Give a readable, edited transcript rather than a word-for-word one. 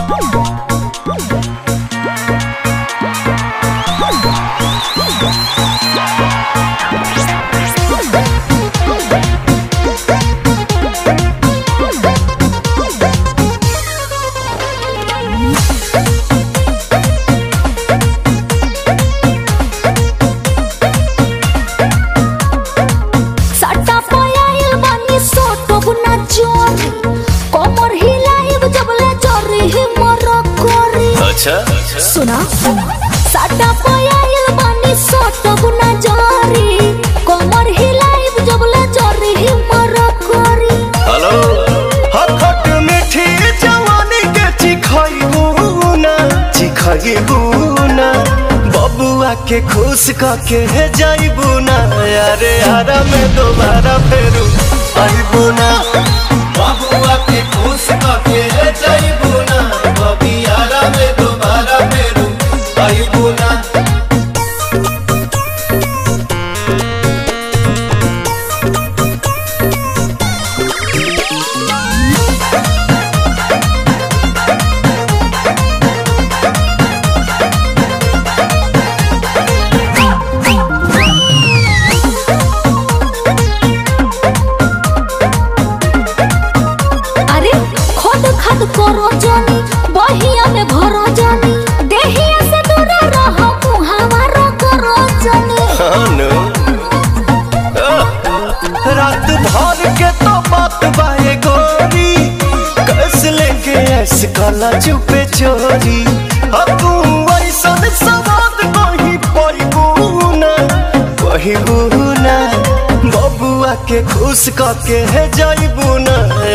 सुना साटा पायल बानी सोट गुना जारी कमर हिलाइब जबले जरी हिमर करी। हेलो हखट मीठी जवानी के चिखाइबू ना बबुआ के खुश करके जाइबू ना यारे यारा में दोबारा फेरू आइबू ना बबुआ के खुश करके जाइबू ना बबी यारा में दोबारा फेरू आइबू ना। करो जानी बहिया में भरो जानी देहिया से दूर रहो मुहावरा करो जानी। रात भर के तो बात बाए गोरी कस लेके ऐसे काला चुपे चोरी तू ऐसा सवाद कहीं पहिबू ना बबुआ के खुश करके जाइबू ना